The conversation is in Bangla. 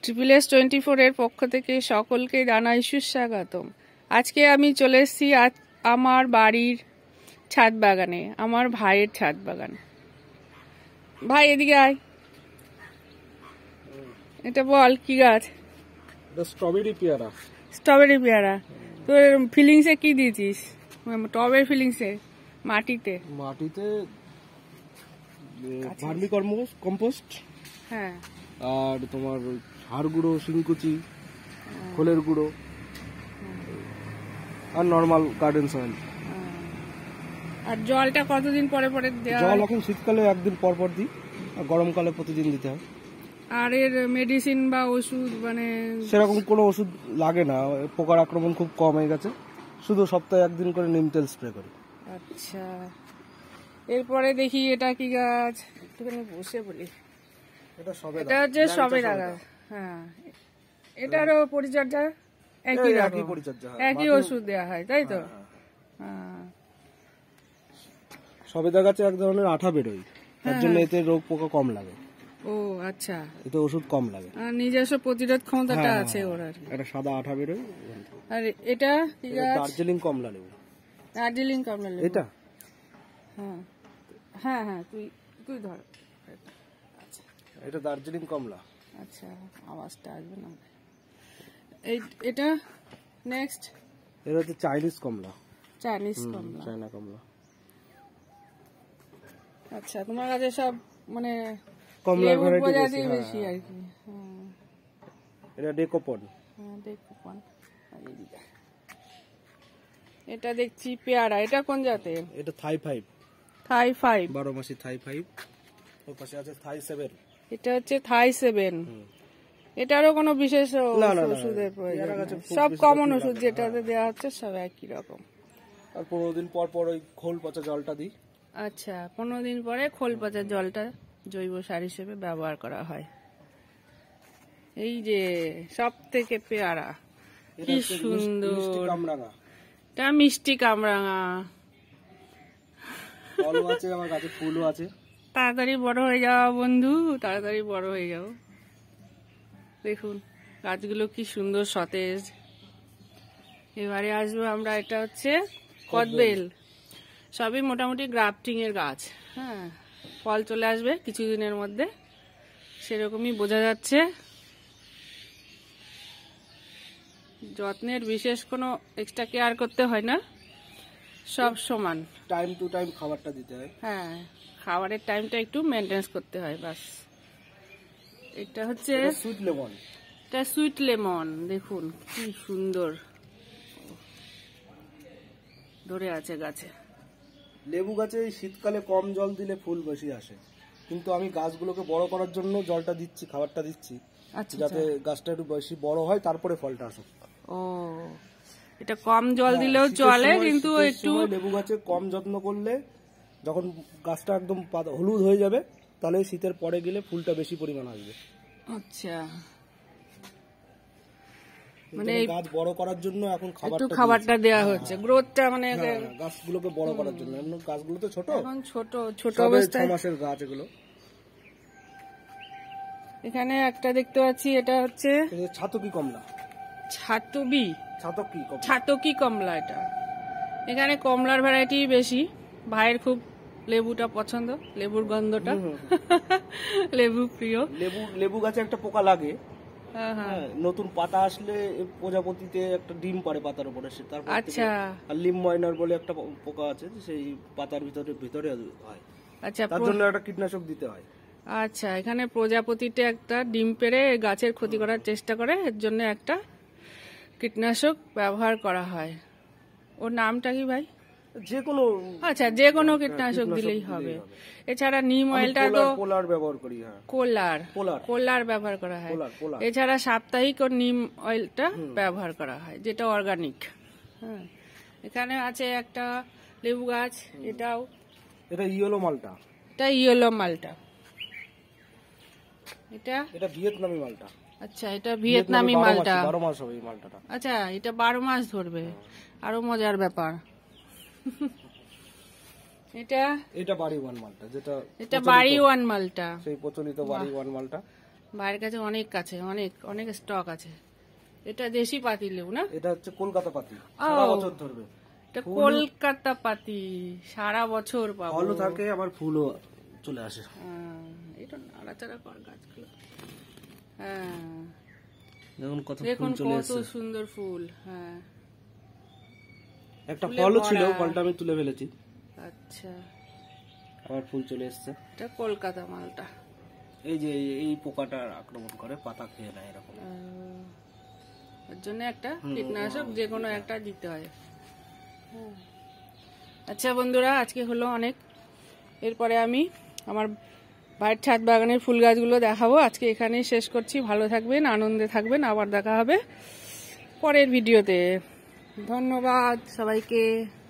SSS24 এর পক্ষ থেকে সকলকে জানাই সুস্বাগতম। আজকে আমি চলে এসেছি আমার বাড়ির ছাদ বাগানে, আমার ভাইয়ের ছাদ বাগান। ভাই এদিকে আয়, এটা বল কি গাছ? স্ট্রবেরি পেয়ারা। স্ট্রবেরি পেয়ারা। তোর ফিলিংসে কি দিয়েছিস? টবের ফিলিংসে মাটিতে ভার্মি কম্পোস্ট, হ্যাঁ, আর তোমার হাড় গুঁড়ো, শিংকুচি, খোলের গুঁড়ো, আর নরমাল গার্ডেন সয়েল। আর জলটা কতদিন পরে পরে দেওয়া? জল এখন শীতকালে একদিন পর পর দিই, আর গরমকালে প্রতিদিন দিতে হয়। আর এর মেডিসিন বা ওষুধ মানে সেরকম কোনো ওষুধ লাগে না, পোকার আক্রমণ খুব কম হয়ে গেছে, শুধু সপ্তাহে একদিন করে নিম তেল স্প্রে করি। আচ্ছা, এরপরে দেখি এটা কি গাছ, একটুখানি বসে বলি। এটা হচ্ছে সবেদা গাছ। হ্যাঁ, এটারও পরিচর্যা একই পরিচর্যা, একই ওষুধ দেওয়া হয়, তাই তো? হ্যাঁ, সবেদা গাছে এক ধরনের আঠা বেরোয়, তার জন্য এতে রোগ পোকা কম লাগে। ও আচ্ছা, এতে ওষুধ কম লাগে, আর নিজস্ব প্রতিরোধ ক্ষমতাটা আছে ওর। আর একটা সাদা আঠা বেরোয়। আর এটা কি গাছ? দার্জিলিং কমলা লেবু। দার্জিলিং কমলা লেবু, এটা? হ্যাঁ হ্যাঁ হ্যাঁ, তুই ধর। আচ্ছা, এটা দার্জিলিং কমলা। আচ্ছা, আওয়াজটা আসবে না। এটা নেক্সট, এটা হচ্ছে চাইনিজ কমলা। চাইনিজ কমলা, চায়না কমলা। আচ্ছা, তোমার কাছে সব মানে কমলা ভ্যারাইটি বেশি আর কি। এটা ডেকোপন। হ্যাঁ, ডেকোপন। এটা দেখছি পেয়ারা, এটা কোন জাতের? এটা থাই 5। থাই 5, 12 মাসি থাই 5। ওর পাশে আছে থাই 7। এটা হচ্ছে থাই 7। এটারও কোনো বিশেষ ওষুধের প্রয়োজন নেই, সব কমন ওষুধ যেটাতে দেওয়া হচ্ছে সব একই রকম। আর 15 দিন পর পর ওই খোল পচা জলটা দিই। আচ্ছা, 15 দিন পরে খোল পচা জলটা জৈব সার হিসেবে ব্যবহার করা হয়। এই যে সব থেকে পেয়ারা, কি সুন্দর! এটা মিষ্টি কামরাঙা। ফলও আছে, আমার গাছে ফুলও আছে। তাড়াতাড়ি বড় হয়ে যাও বন্ধু, তাড়াতাড়ি বড় হয়ে যাও। দেখুন গাছগুলো কি সুন্দর সতেজ। এবারে আসবো আমরা, এটা হচ্ছে কদবেল। সবই মোটামুটি গ্রাফটিং এর গাছ। হ্যাঁ, ফল চলে আসবে কিছুদিনের মধ্যে, সেরকমই বোঝা যাচ্ছে। যত্নের বিশেষ কোনো এক্সট্রা কেয়ার করতে হয় না, সব সমান টাইম টু টাইম খাবারটা দিতে হয়। হ্যাঁ, খাবারের টাইমটা একটু মেনটেন্স করতে হয়, বাস। এটা হচ্ছে সুইট লেমন। এটা সুইট লেমন, দেখুন কি সুন্দর ধরে আছে গাছে। লেবু গাছে শীতকালে কম জল দিলে ফুল বেশি আসে, কিন্তু আমি গাছগুলোকে বড় করার জন্য জলটা দিচ্ছি, খাবারটা দিচ্ছি, যাতে গাছটা একটু বেশি বড় হয়, তারপরে ফলটা আসে। ও, এটা কম জল দিলেও চলে, কিন্তু একটু লেবু গাছে কম যত্ন করলে যখন গাছটা একদম হলুদ হয়ে যাবে, তাহলে শীতের পরে গেলে ফুলটা বেশি পরিমাণ আসবে। আচ্ছা, মানে গাছ বড় করার জন্য এখন খাবারটা দেওয়া হচ্ছে, গ্রোথটা মানে গাছগুলোকে বড় করার জন্য। এমন গাছগুলো তো ছোট, এখন ছোট অবস্থায়, 6 মাসের গাছ এগুলো। এখানে একটা দেখতে পাচ্ছি, এটা হচ্ছে ছাতকি কমলা। ছাতকি কমলা। এটা এখানে কমলার ভ্যারাইটি বেশি। ভাইয়ের খুব লেবুটা পছন্দ, লেবুর গন্ধটা, লেবু প্রিয়। লেবু গাছে একটা পোকা লাগে, নতুন পাতা আসলে প্রজাপতিতে একটা ডিম পারে পাতার উপরে, তারপর আচ্ছা, আর লিম ময়নার বলে একটা পোকা আছে, সেই পাতার ভিতরে হয়। আচ্ছা, তার জন্য একটা কীটনাশক দিতে হয়। আচ্ছা, এখানে প্রজাপতিতে একটা ডিম পেড়ে গাছের ক্ষতি করার চেষ্টা করে, এর জন্য একটা কীটনাশক ব্যবহার করা হয়। ওর নামটা কি ভাই? যেকোনো, আচ্ছা, যেকোনো কীটনাশক দিলেই হবে। এছাড়া নিম অয়েলটা তো কোলার ব্যবহার করি। কোলার ব্যবহার করা হয়। এছাড়া সাপ্তাহিক ও নিম অয়েলটা ব্যবহার করা হয়, যেটা অর্গানিক। হ্যাঁ, এখানে আছে একটা লেবু গাছ, এটা ইয়েলো মালটা। এটা ভিয়েতনামি মালটা। আচ্ছা, এটা ভিয়েতনামি মালটা। 12 মাস হবে এই মালটাটা। আচ্ছা, এটা 12 মাস ধরবে, আরো মজার ব্যাপার। এটা বাড়ি ওয়ান মালটা, যেটা বাড়ি ওয়ান মালটা, সেই প্রচলিত বাড়ি ওয়ান মালটা। ভাইয়ের কাছে অনেক অনেক অনেক স্টক আছে। এটা দেশি পাতি লেবু না? এটা হচ্ছে কলকাতা পাতি, সারা বছর ধরবে। এটা কলকাতা পাতি, সারা বছর পাবো। ফলও থাকে আবার ফুলও চলে আসে। এটা নাড়াচাড়া কর গাছগুলো। হ্যাঁ দেখুন কত সুন্দর ফুল। হ্যাঁ একটা ফলও ছিল, ফলটা আমি তুলে ফেলেছি। আচ্ছা আবার ফুল চলে এসছে। এটা কলকাতা মালটা। এই যে এই পোকাটা আক্রমণ করে, পাতা খেয়ে নেয় এরকম। এর জন্য একটা কীটনাশক যে কোনো একটা দিতে হয়। আচ্ছা বন্ধুরা, আজকে হলো অনেক। এরপরে আমি আমার বাইরের ছাদ বাগানের ফুল গাছগুলো দেখাবো। আজকে এখানেই শেষ করছি। ভালো থাকবেন, আনন্দে থাকবেন। আবার দেখা হবে পরের ভিডিওতে। ধন্যবাদ সবাইকে।